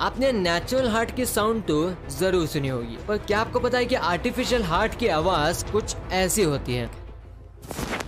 आपने natural heart की sound तो जरूर सुनी होगी, पर क्या आपको पता है कि आर्टिफिशियल हार्ट की आवाज कुछ ऐसी होती है।